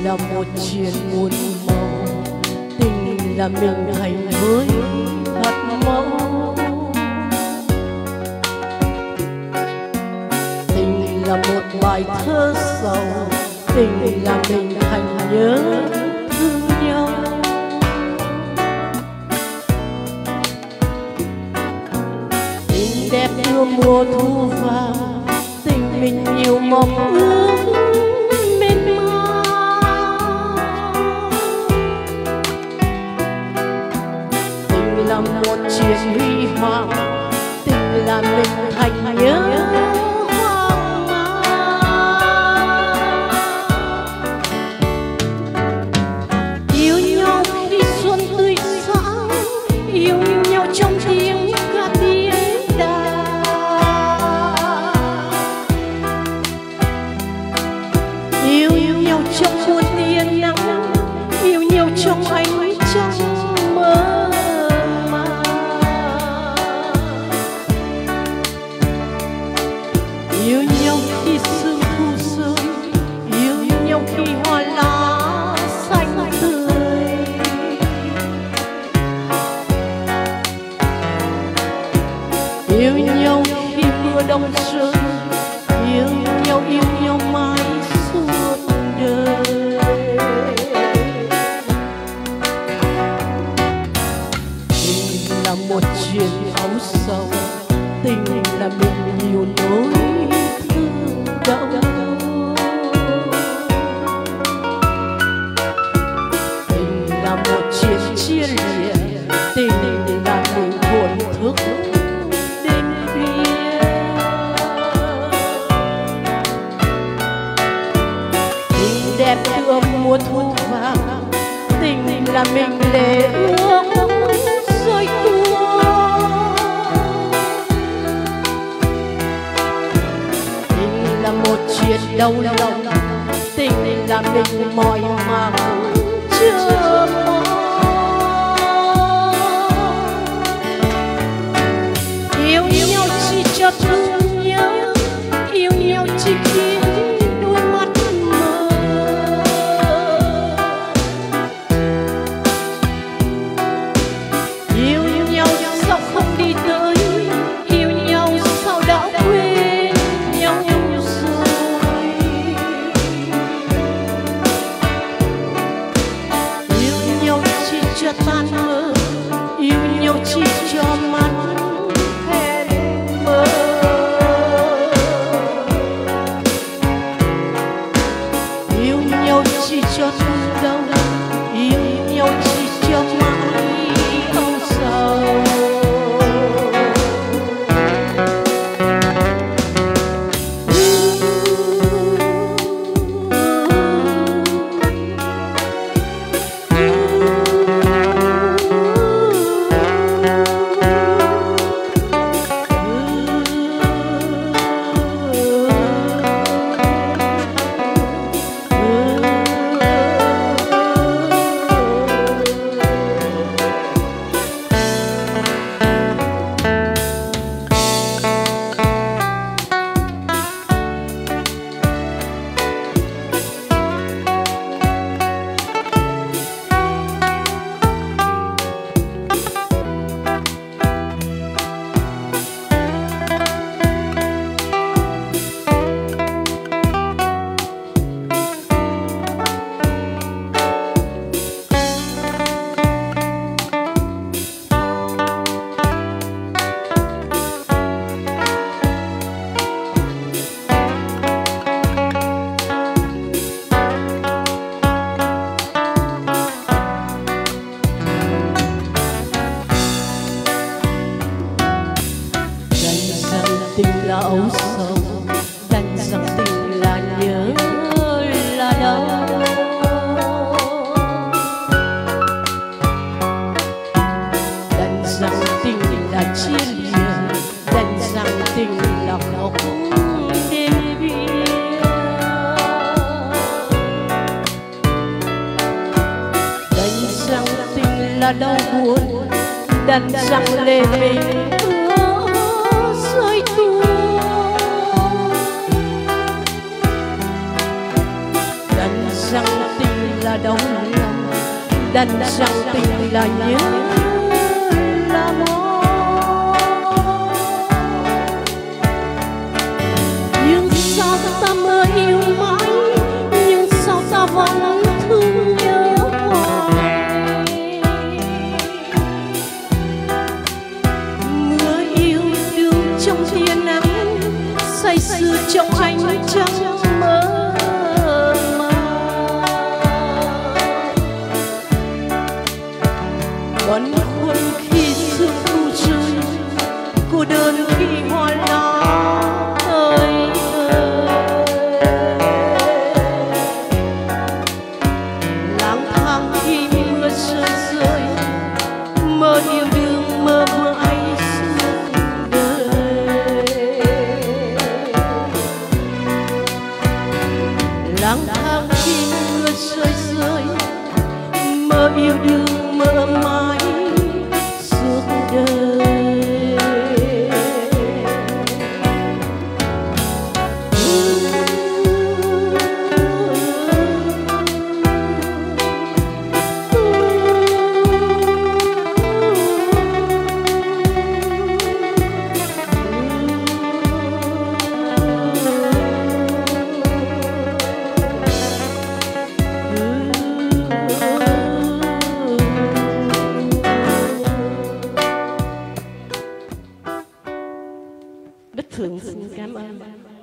là một chuyện muôn màu, tình là mình thành với thật mẫu. Tình là một bài thơ sầu, tình là mình thành nhớ thương nhau. Tình đẹp như mùa thu vàng, tình mình nhiều mộng ước mến mang. Tình là một chuyện huy hoàng, tình là mình thành nhớ hoang mang. Yêu nhau khi xuân tươi sáng, yêu nhau trong tiếng ca tiếng đàn. Yêu nhau trong muôn tia nắng, yêu nhau trong ánh trăng mơ màng. Yêu nhau khi sương thu rơi, yêu nhau khi hoa lá xanh tươi. Yêu nhau khi mưa đông rơi, yêu nhau mãi suốt đời. Tình là một chuyện áo sầu, tình là mình nhiều nỗi thương đau. Tình là một chuyện chia lìa, tình là mình buồn thức đêm khuya. Tình đẹp như mùa thu vàng, tình là mình lệ ước rơi tuôn. Tình là một chuyện đau lòng, tình là mình mỏi màng chưa mong. Yêu nhau chỉ cho thương nhớ, yêu nhau chỉ khiến đôi mắt mơ. Yêu nhau sao không đi tới, yêu nhau sao đã quên nhau rồi. Yêu nhau chỉ cho tan mơ, yêu nhau chỉ cho mắt hẹn mơ. Yêu nhau chỉ cho thương đau, yêu nhau chỉ cho mãi âu sầu. Tình là âu sầu, đành rằng tình là nhớ là đau. Đành rằng tình là chia lìa, đành rằng tình là khóc đêm khuya. Đành rằng tình là đau buồn, đành rằng lệ mình rơi tuôn. Đành rằng tình đành rằng tình là nhớ là mong. Nhưng sao ta mơ yêu mãi, nhưng sao ta vẫn thương nhớ hoài. Mưa yêu đương trong tia nắng, say sưa trong ánh trăng mơ màng. Băn khoăn khi sương thu rơi, cô đơn khi hoa lá ơi ơi. Lang thang khi mưa rơi rơi, mơ yêu đương mơ mãi suốt đời. Lang thang khi mưa rơi rơi, mơ yêu đương mơ mãi suốt đời. Bích Phượng xin cảm ơn.